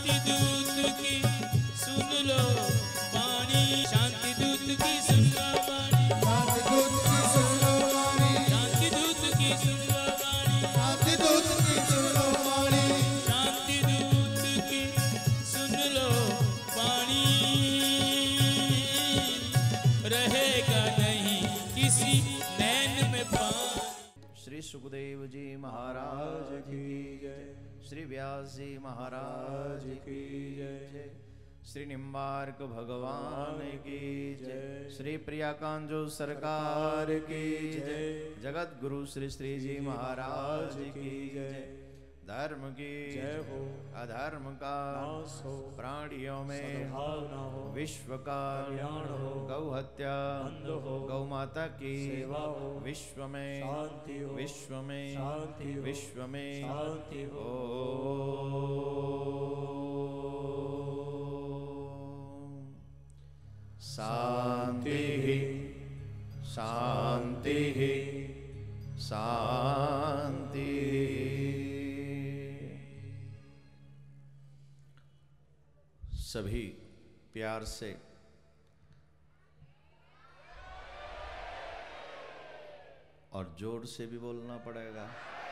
शांति दूत की सुन लो वाणी, शांति दूत की सुन लो वाणी, शांति दूत की सुन लो वाणी, शांति दूत की सुन लो वाणी, शांति दूत की सुन लो वाणी, शांति दूत की सुन लो वाणी। रहेगा नहीं किसी नैन में पानी। श्री सुखदेव जी महाराज की जय, श्री व्यास जी महाराज की जय, श्री निम्बार्क भगवान की जय, श्री प्रियाकांजो सरकार की जय, जगत गुरु श्री श्री जी महाराज की जय। धर्म की जय हो, अधर्म का नाश हो, प्राणियों में सद्भावना हो, विश्व का कल्याण हो, गौ हत्या बंद हो, गौ माता की सेवा हो, विश्व में शांति हो, विश्व में शांति हो, विश्व में शांति हो। शांति शांति शांति। सभी प्यार से और जोर से भी बोलना पड़ेगा।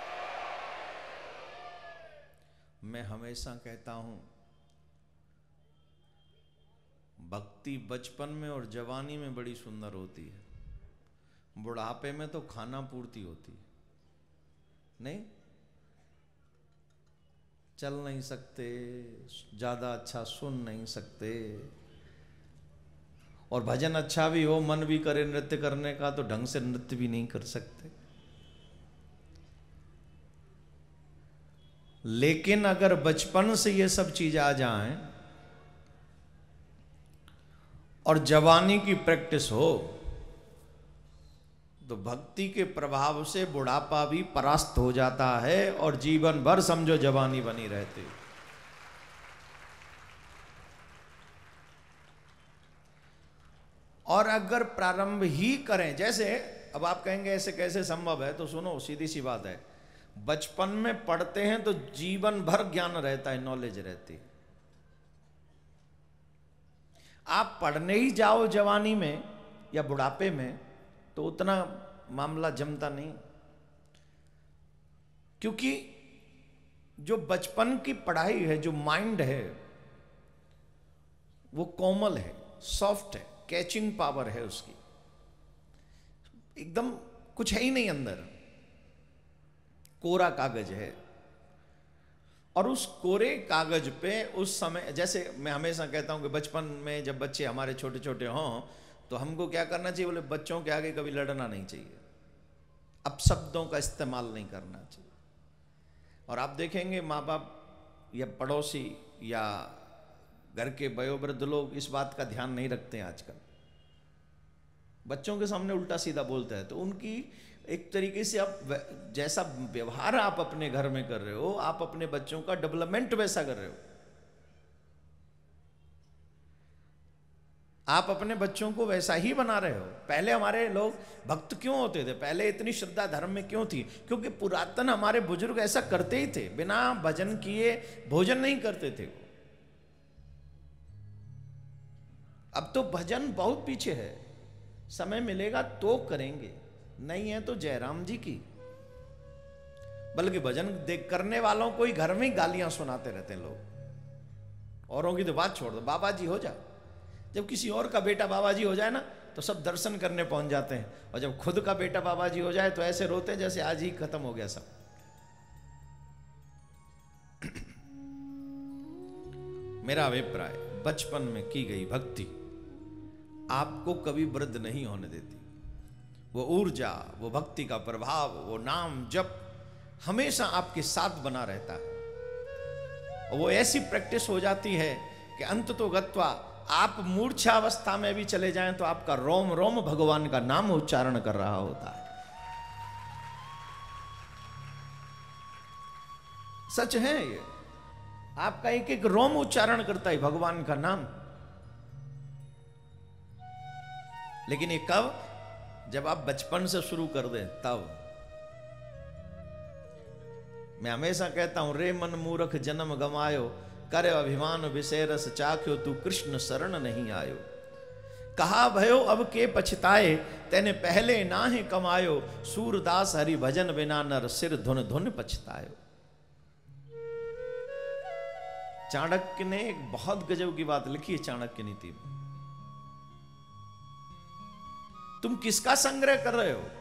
मैं हमेशा कहता हूं, भक्ति बचपन में और जवानी में बड़ी सुंदर होती है, बुढ़ापे में तो खाना पूर्ति होती है। नहीं, चल नहीं सकते, ज्यादा अच्छा सुन नहीं सकते, और भजन अच्छा भी हो, मन भी करे नृत्य करने का, तो ढंग से नृत्य भी नहीं कर सकते। लेकिन अगर बचपन से ये सब चीज आ जाएं और जवानी की प्रैक्टिस हो, तो भक्ति के प्रभाव से बुढ़ापा भी परास्त हो जाता है और जीवन भर समझो जवानी बनी रहती। और अगर प्रारंभ ही करें, जैसे अब आप कहेंगे ऐसे कैसे संभव है, तो सुनो, सीधी सी बात है। बचपन में पढ़ते हैं तो जीवन भर ज्ञान रहता है, नॉलेज रहती है। आप पढ़ने ही जाओ जवानी में या बुढ़ापे में, तो उतना मामला जमता नहीं, क्योंकि जो बचपन की पढ़ाई है, जो माइंड है, वो कोमल है, सॉफ्ट है, कैचिंग पावर है उसकी, एकदम कुछ है ही नहीं अंदर, कोरा कागज है। और उस कोरे कागज पे उस समय, जैसे मैं हमेशा कहता हूं कि बचपन में जब बच्चे हमारे छोटे छोटे हों, तो हमको क्या करना चाहिए, बोले बच्चों के आगे कभी लड़ना नहीं चाहिए, अपशब्दों का इस्तेमाल नहीं करना चाहिए। और आप देखेंगे माँ बाप या पड़ोसी या घर के वयोवृद्ध लोग इस बात का ध्यान नहीं रखते हैं आजकल, बच्चों के सामने उल्टा सीधा बोलते हैं। तो उनकी एक तरीके से आप जैसा व्यवहार आप अपने घर में कर रहे हो, आप अपने बच्चों का डेवलपमेंट वैसा कर रहे हो। आप अपने बच्चों को वैसा ही बना रहे हो। पहले हमारे लोग भक्त क्यों होते थे, पहले इतनी श्रद्धा धर्म में क्यों थी? क्योंकि पुरातन हमारे बुजुर्ग ऐसा करते ही थे, बिना भजन किए भोजन नहीं करते थे। अब तो भजन बहुत पीछे है, समय मिलेगा तो करेंगे, नहीं है तो जयराम जी की। बल्कि भजन देख करने वालों को ही घर में गालियां सुनाते रहते हैं लोग, औरों की तो बात छोड़ दो, बाबा जी हो जा। जब किसी और का बेटा बाबा जी हो जाए ना, तो सब दर्शन करने पहुंच जाते हैं, और जब खुद का बेटा बाबा जी हो जाए तो ऐसे रोते हैं जैसे आज ही खत्म हो गया सब। मेरा अभिप्राय, बचपन में की गई भक्ति आपको कभी वृद्ध नहीं होने देती। वो ऊर्जा, वो भक्ति का प्रभाव, वो नाम जप हमेशा आपके साथ बना रहता है। और वो ऐसी प्रैक्टिस हो जाती है कि अंत तो गत्वा, आप मूर्छा अवस्था में भी चले जाएं तो आपका रोम रोम भगवान का नाम उच्चारण कर रहा होता है। सच है ये, आपका एक एक रोम उच्चारण करता है भगवान का नाम। लेकिन ये कब? जब आप बचपन से शुरू कर दें तब। मैं हमेशा कहता हूं, रे मन मूर्ख जन्म गमायो, करे अभिमान विषय रस चाख्यो, तू कृष्ण शरण नहीं आयो। कहा भयो अब के पछताए, तेने पहले नाहि कमायो, सूरदास हरि भजन बिना नर सिर धुन धुन पछतायो। चाणक्य ने एक बहुत गजब की बात लिखी है चाणक्य नीति में। तुम किसका संग्रह कर रहे हो?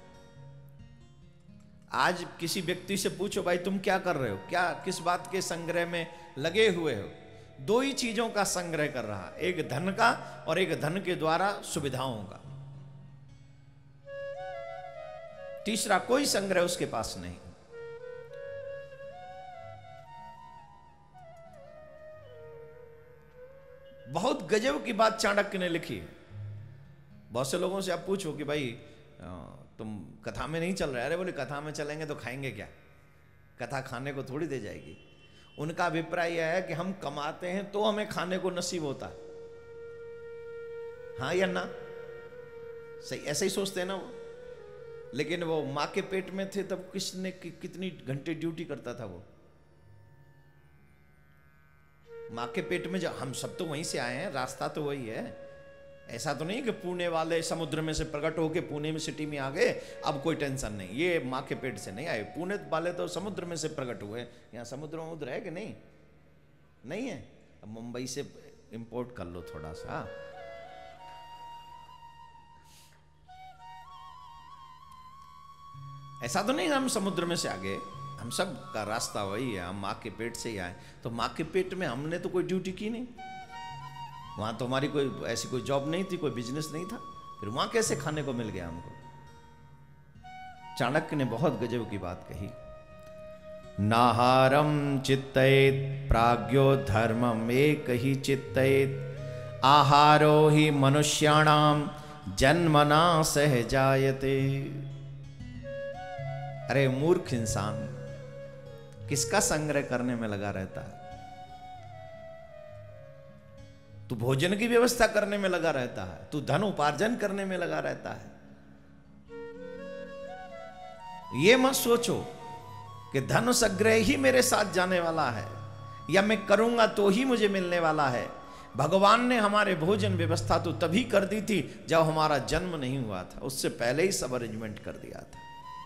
आज किसी व्यक्ति से पूछो भाई तुम क्या कर रहे हो, क्या किस बात के संग्रह में लगे हुए हो? दो ही चीजों का संग्रह कर रहा, एक धन का और एक धन के द्वारा सुविधाओं का। तीसरा कोई संग्रह उसके पास नहीं। बहुत गजब की बात चाणक्य ने लिखी है। बहुत से लोगों से आप पूछो कि भाई तुम कथा में नहीं चल रहे, अरे बोले कथा में चलेंगे तो खाएंगे क्या, कथा खाने को थोड़ी दे जाएगी। उनका अभिप्राय यह है कि हम कमाते हैं तो हमें खाने को नसीब होता है, हाँ या ना? सही ऐसे ही सोचते हैं ना वो। लेकिन वो माँ के पेट में थे तब किसने कितनी घंटे ड्यूटी करता था वो? माँ के पेट में, जब हम सब तो वहीं से आए हैं, रास्ता तो वही है। ऐसा तो नहीं कि पुणे वाले समुद्र में से प्रकट होके पुणे में सिटी में आ गए, अब कोई टेंशन नहीं। ये माँ के पेट से नहीं आए, पुणे वाले तो समुद्र में से प्रकट हुए। यहाँ समुद्र वमुद्र है कि नहीं? नहीं है। अब मुंबई से इंपोर्ट कर लो थोड़ा सा। ऐसा तो नहीं हम समुद्र में से आ गए, हम सब का रास्ता वही है, हम माँ के पेट से ही आए। तो माँ के पेट में हमने तो कोई ड्यूटी की नहीं, वहां तो हमारी कोई ऐसी कोई जॉब नहीं थी, कोई बिजनेस नहीं था, फिर वहां कैसे खाने को मिल गया हमको? चाणक्य ने बहुत गजब की बात कही। नाहारम चित्तयेत प्राज्ञो धर्मम एक ही चित्तयेत, आहारो ही मनुष्याणाम जन्मना सह जायते। अरे मूर्ख इंसान, किसका संग्रह करने में लगा रहता है? तू भोजन की व्यवस्था करने में लगा रहता है, तू धन उपार्जन करने में लगा रहता है। ये मत सोचो कि धन संग्रह ही मेरे साथ जाने वाला है या मैं करूंगा तो ही मुझे मिलने वाला है। भगवान ने हमारे भोजन व्यवस्था तो तभी कर दी थी जब हमारा जन्म नहीं हुआ था, उससे पहले ही सब अरेंजमेंट कर दिया था।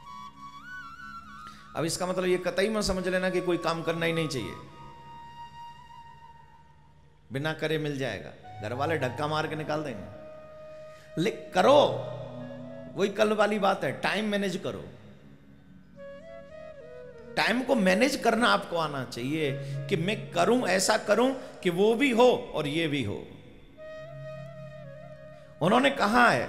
अब इसका मतलब ये कतई मत समझ लेना कि कोई काम करना ही नहीं चाहिए, बिना करे मिल जाएगा। घर वाले धक्का मार के निकाल देंगे, लेकिन करो। वही कल वाली बात है, टाइम मैनेज करो। टाइम को मैनेज करना आपको आना चाहिए कि मैं करूं, ऐसा करूं कि वो भी हो और ये भी हो। उन्होंने कहा है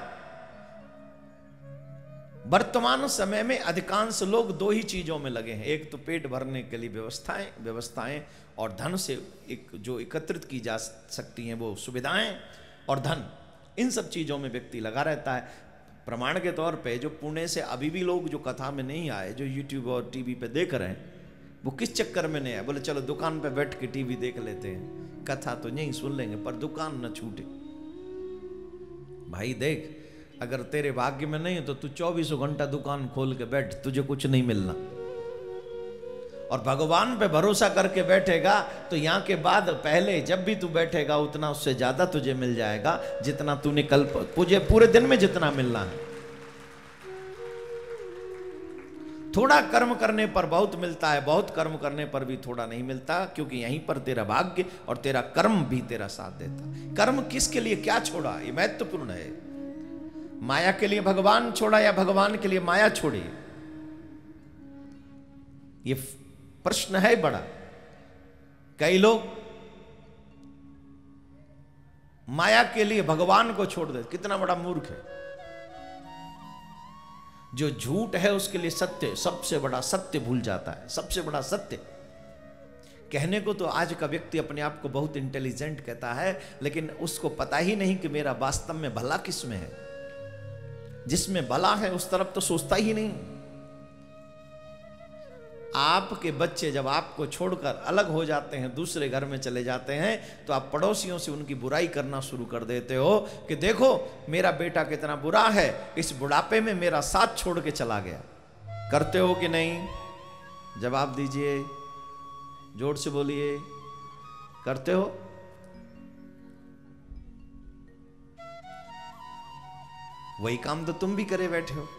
वर्तमान समय में अधिकांश लोग दो ही चीजों में लगे हैं, एक तो पेट भरने के लिए व्यवस्थाएं और धन से एक जो एकत्रित की जा सकती हैं वो सुविधाएं और धन, इन सब चीजों में व्यक्ति लगा रहता है। प्रमाण के तौर पे जो पुणे से अभी भी लोग जो कथा में नहीं आए, जो यूट्यूब और टीवी पे देख रहे हैं, वो किस चक्कर में नहीं आए? बोले चलो दुकान पे बैठ के टीवी देख लेते हैं, कथा तो नहीं सुन लेंगे पर दुकान न छूटे। भाई देख, अगर तेरे भाग्य में नहीं है तो तू 24 घंटा दुकान खोल के बैठ, तुझे कुछ नहीं मिलना। और भगवान पे भरोसा करके बैठेगा तो यहाँ के बाद पहले जब भी तू बैठेगा उतना उससे ज्यादा तुझे मिल जाएगा जितना तूने कल तुझे पूरे दिन में जितना मिलना है। थोड़ा कर्म करने पर बहुत मिलता है, बहुत कर्म करने पर भी थोड़ा नहीं मिलता, क्योंकि यहीं पर तेरा भाग्य और तेरा कर्म भी तेरा साथ देता। कर्म किसके लिए क्या छोड़ा, ये महत्वपूर्ण है। माया के लिए भगवान छोड़ा या भगवान के लिए माया छोड़ी, ये प्रश्न है बड़ा। कई लोग माया के लिए भगवान को छोड़ दे, कितना बड़ा मूर्ख है। जो झूठ है उसके लिए सत्य, सबसे बड़ा सत्य भूल जाता है। सबसे बड़ा सत्य कहने को तो आज का व्यक्ति अपने आप को बहुत इंटेलिजेंट कहता है, लेकिन उसको पता ही नहीं कि मेरा वास्तव में भला किस में है। जिसमें भला है उस तरफ तो सोचता ही नहीं। आपके बच्चे जब आपको छोड़कर अलग हो जाते हैं, दूसरे घर में चले जाते हैं, तो आप पड़ोसियों से उनकी बुराई करना शुरू कर देते हो कि देखो मेरा बेटा कितना बुरा है, इस बुढ़ापे में मेरा साथ छोड़ के चला गया। करते हो कि नहीं? जवाब दीजिए, जोर से बोलिए। करते हो? वही काम तो तुम भी करे बैठे हो।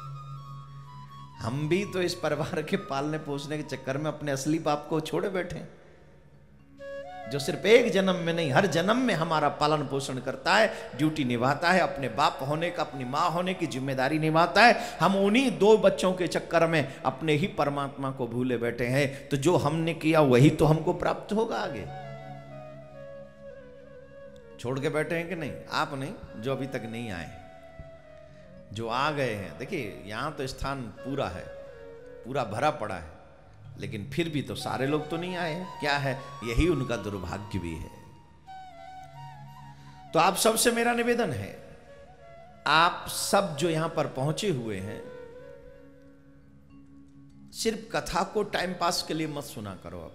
हम भी तो इस परिवार के पालने पोसने के चक्कर में अपने असली बाप को छोड़े बैठे हैं, जो सिर्फ एक जन्म में नहीं हर जन्म में हमारा पालन पोषण करता है, ड्यूटी निभाता है, अपने बाप होने का, अपनी माँ होने की जिम्मेदारी निभाता है। हम उन्हीं 2 बच्चों के चक्कर में अपने ही परमात्मा को भूले बैठे हैं। तो जो हमने किया वही तो हमको प्राप्त होगा आगे। छोड़ के बैठे हैं कि नहीं? आप नहीं, जो अभी तक नहीं आए, जो आ गए हैं। देखिए यहां तो स्थान पूरा है, पूरा भरा पड़ा है, लेकिन फिर भी तो सारे लोग तो नहीं आए हैं। क्या है? यही उनका दुर्भाग्य भी है। तो आप सबसे मेरा निवेदन है, आप सब जो यहां पर पहुंचे हुए हैं, सिर्फ कथा को टाइम पास के लिए मत सुना करो।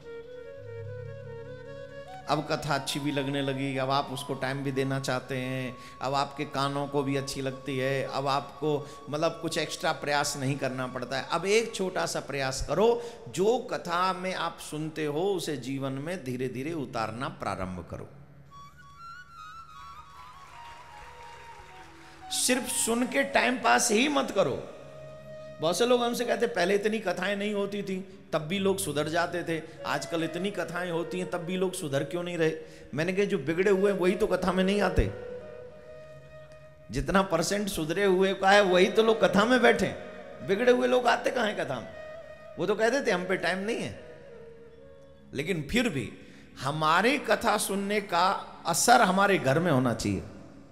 अब कथा अच्छी भी लगने लगी, अब आप उसको टाइम भी देना चाहते हैं, अब आपके कानों को भी अच्छी लगती है, अब आपको मतलब कुछ एक्स्ट्रा प्रयास नहीं करना पड़ता है। अब एक छोटा सा प्रयास करो, जो कथा में आप सुनते हो उसे जीवन में धीरे धीरे उतारना प्रारंभ करो। सिर्फ सुन के टाइम पास ही मत करो। बहुत से लोग हमसे कहते पहले इतनी कथाएं नहीं होती थी तब भी लोग सुधर जाते थे, आजकल इतनी कथाएं होती हैं तब भी लोग सुधर क्यों नहीं रहे? मैंने कहा जो बिगड़े हुए वही तो कथा में नहीं आते। जितना % सुधरे हुए का है वही तो लोग कथा में बैठे, बिगड़े हुए लोग आते कहां है कथा में? वो तो कहते थे हम पे टाइम नहीं है। लेकिन फिर भी हमारी कथा सुनने का असर हमारे घर में होना चाहिए।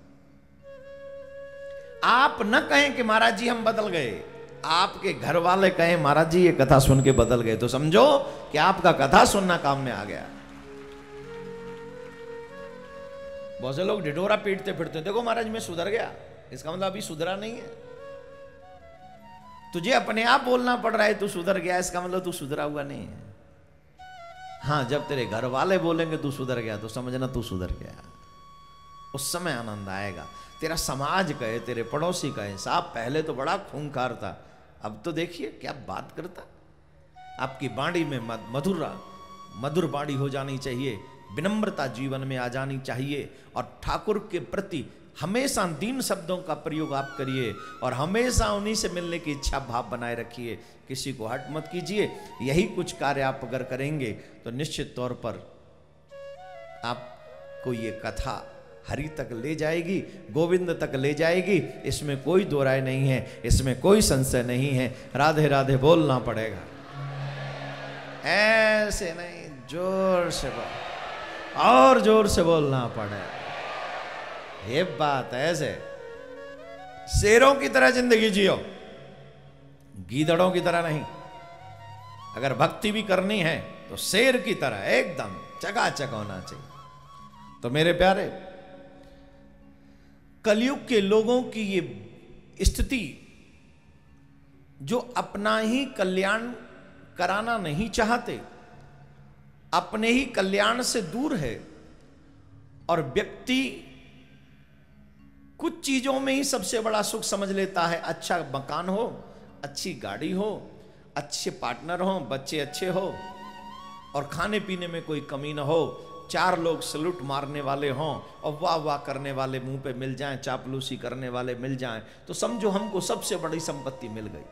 आप न कहें कि महाराज जी हम बदल गए, आपके घर वाले कहें महाराज जी ये कथा सुन के बदल गए, तो समझो कि आपका कथा सुनना काम में आ गया। बहुत से लोग ढिढोरा पीटते फिरते, देखो महाराज मैं सुधर गया, इसका मतलब अभी सुधरा नहीं है। तुझे अपने आप बोलना पड़ रहा है तू सुधर गया, इसका मतलब तू सुधरा हुआ नहीं है। हाँ, जब तेरे घर वाले बोलेंगे तू सुधर गया तो समझना तू सुधर गया, उस समय आनंद आएगा। तेरा समाज कहे, तेरे पड़ोसी कहे साहब पहले तो बड़ा खूंखार था, अब तो देखिए क्या बात करता। आपकी वाणी में मधुर वाणी हो जानी चाहिए, विनम्रता जीवन में आ जानी चाहिए, और ठाकुर के प्रति हमेशा दीन शब्दों का प्रयोग आप करिए, और हमेशा उन्हीं से मिलने की इच्छा भाव बनाए रखिए, किसी को हट मत कीजिए। यही कुछ कार्य आप अगर करेंगे तो निश्चित तौर पर आपको ये कथा हरि तक ले जाएगी, गोविंद तक ले जाएगी, इसमें कोई दो राय नहीं है, इसमें कोई संशय नहीं है। राधे राधे बोलना पड़ेगा, ऐसे नहीं, जोर से बोल, और जोर से बोलना पड़ेगा। ये बात ऐसे शेरों की तरह जिंदगी जियो, गीदड़ों की तरह नहीं। अगर भक्ति भी करनी है तो शेर की तरह एकदम चकाचक होना चाहिए। तो मेरे प्यारे, कलयुग के लोगों की ये स्थिति जो अपना ही कल्याण कराना नहीं चाहते, अपने ही कल्याण से दूर है, और व्यक्ति कुछ चीजों में ही सबसे बड़ा सुख समझ लेता है। अच्छा मकान हो, अच्छी गाड़ी हो, अच्छे पार्टनर हो, बच्चे अच्छे हो, और खाने पीने में कोई कमी ना हो, 4 लोग सलूट मारने वाले हों और वाह वाह करने वाले मुंह पे मिल जाएं, चापलूसी करने वाले मिल जाएं, तो समझो हमको सबसे बड़ी संपत्ति मिल गई।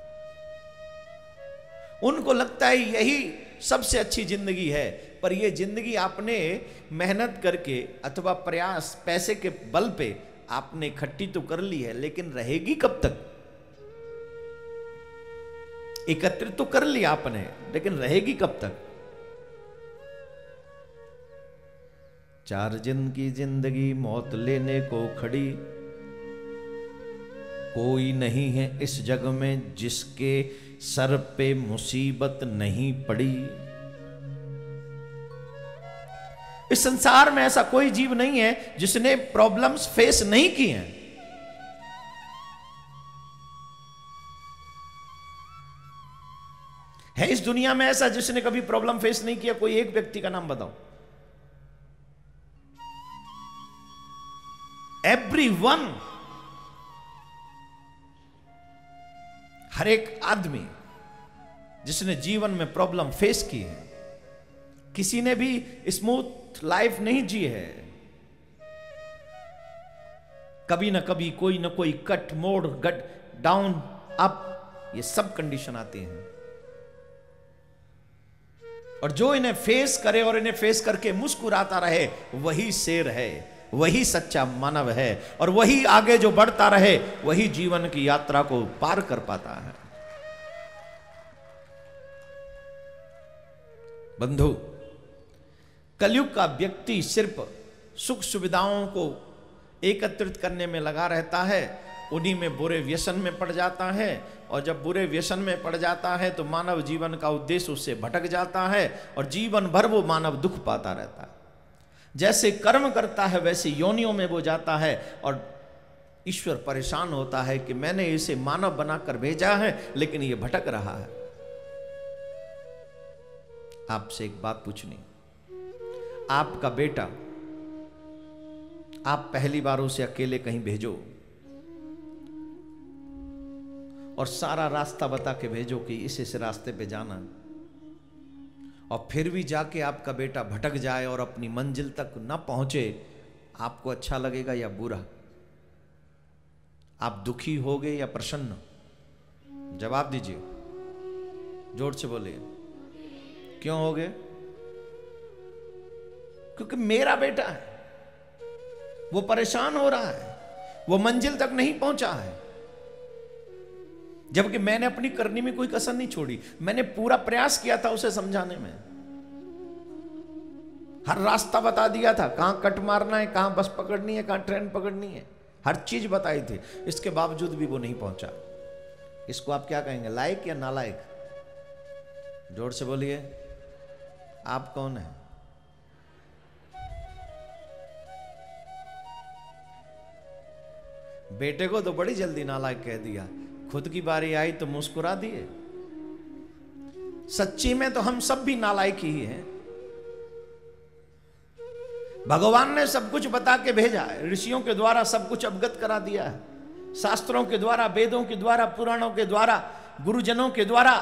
उनको लगता है यही सबसे अच्छी जिंदगी है, पर यह जिंदगी आपने मेहनत करके अथवा प्रयास पैसे के बल पे आपने इकट्ठी तो कर ली है, लेकिन रहेगी कब तक? एकत्रित तो कर लिया आपने, लेकिन रहेगी कब तक? 4 दिन की जिंदगी मौत लेने को खड़ी, कोई नहीं है इस जग में जिसके सर पे मुसीबत नहीं पड़ी। इस संसार में ऐसा कोई जीव नहीं है जिसने प्रॉब्लम्स फेस नहीं की हैं। है इस दुनिया में ऐसा जिसने कभी प्रॉब्लम फेस नहीं किया? कोई एक व्यक्ति का नाम बताओ। एवरीवन, हर एक आदमी जिसने जीवन में प्रॉब्लम फेस की है, किसी ने भी स्मूथ लाइफ नहीं जी है। कभी ना कभी कोई ना कोई कट, मोड़, गट, डाउन, अप, ये सब कंडीशन आती हैं। और जो इन्हें फेस करे और इन्हें फेस करके मुस्कुराता रहे, वही शेर है, वही सच्चा मानव है। और वही आगे जो बढ़ता रहे, वही जीवन की यात्रा को पार कर पाता है। बंधु, कलयुग का व्यक्ति सिर्फ सुख सुविधाओं को एकत्रित करने में लगा रहता है, उन्हीं में बुरे व्यसन में पड़ जाता है। और जब बुरे व्यसन में पड़ जाता है तो मानव जीवन का उद्देश्य उससे भटक जाता है और जीवन भर वो मानव दुख पाता रहता है। जैसे कर्म करता है वैसे योनियों में वो जाता है और ईश्वर परेशान होता है कि मैंने इसे मानव बनाकर भेजा है लेकिन ये भटक रहा है। आपसे एक बात पूछनी, आपका बेटा, आप पहली बार उसे अकेले कहीं भेजो और सारा रास्ता बता के भेजो कि इस रास्ते पे जाना, और फिर भी जाके आपका बेटा भटक जाए और अपनी मंजिल तक ना पहुंचे, आपको अच्छा लगेगा या बुरा? आप दुखी होगे या प्रसन्न? जवाब दीजिए, जोर से बोलिए। क्यों होगे? क्योंकि मेरा बेटा है, वो परेशान हो रहा है, वो मंजिल तक नहीं पहुंचा है। जबकि मैंने अपनी करनी में कोई कसर नहीं छोड़ी, मैंने पूरा प्रयास किया था उसे समझाने में, हर रास्ता बता दिया था, कहां कट मारना है, कहां बस पकड़नी है, कहां ट्रेन पकड़नी है, हर चीज बताई थी। इसके बावजूद भी वो नहीं पहुंचा। इसको आप क्या कहेंगे, लायक या नालायक? जोर से बोलिए, आप कौन है? बेटे को तो बड़ी जल्दी नालायक कह दिया, खुद की बारी आई तो मुस्कुरा दिए। सच्ची में तो हम सब भी नालायक ही हैं। भगवान ने सब कुछ बता के भेजा है, ऋषियों के द्वारा सब कुछ अवगत करा दिया है, शास्त्रों के द्वारा, वेदों के द्वारा, पुराणों के द्वारा, गुरुजनों के द्वारा।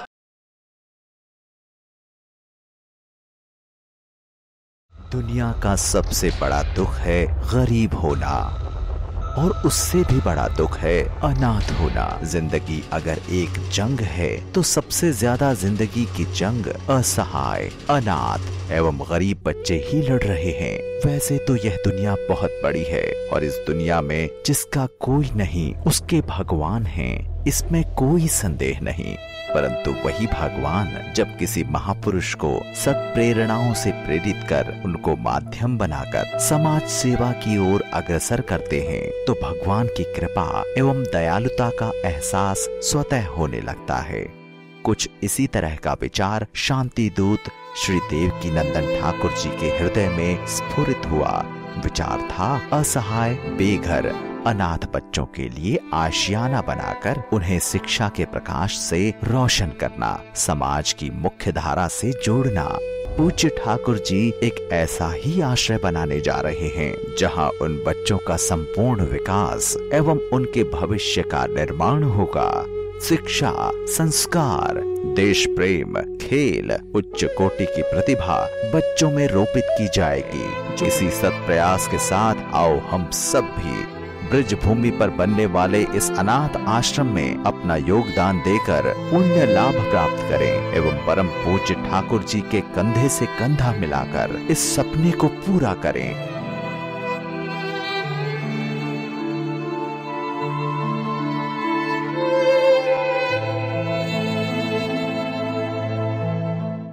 दुनिया का सबसे बड़ा दुख है गरीब होना, और उससे भी बड़ा दुख है अनाथ होना। जिंदगी अगर एक जंग है तो सबसे ज्यादा जिंदगी की जंग असहाय, अनाथ एवं गरीब बच्चे ही लड़ रहे हैं। वैसे तो यह दुनिया बहुत बड़ी है और इस दुनिया में जिसका कोई नहीं उसके भगवान हैं, इसमें कोई संदेह नहीं। परंतु वही भगवान जब किसी महापुरुष को सत्प्रेरणाओं से प्रेरित कर उनको माध्यम बनाकर समाज सेवा की ओर अग्रसर करते हैं तो भगवान की कृपा एवं दयालुता का एहसास स्वतः होने लगता है। कुछ इसी तरह का विचार शांति दूत श्री देवकीनंदन ठाकुर जी के हृदय में स्फुरित हुआ। विचार था असहाय, बेघर, अनाथ बच्चों के लिए आशियाना बनाकर उन्हें शिक्षा के प्रकाश से रोशन करना, समाज की मुख्य धारा से जोड़ना। पूज्य ठाकुर जी एक ऐसा ही आश्रय बनाने जा रहे हैं जहां उन बच्चों का संपूर्ण विकास एवं उनके भविष्य का निर्माण होगा। शिक्षा, संस्कार, देश प्रेम, खेल, उच्च कोटि की प्रतिभा बच्चों में रोपित की जाएगी। इसी सत्प्रयास के साथ आओ हम सब भी ब्रज भूमि पर बनने वाले इस अनाथ आश्रम में अपना योगदान देकर पुण्य लाभ प्राप्त करें एवं परम पूज्य ठाकुर जी के कंधे से कंधा मिलाकर इस सपने को पूरा करें।